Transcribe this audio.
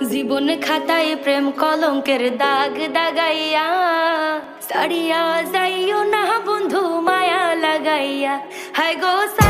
জীবন খাতায় প্রেম কলঙ্কের দাগ দাগাইয়া সারিয়া যাইও না বন্ধু মায়া লাগাইয়া। হায় গো।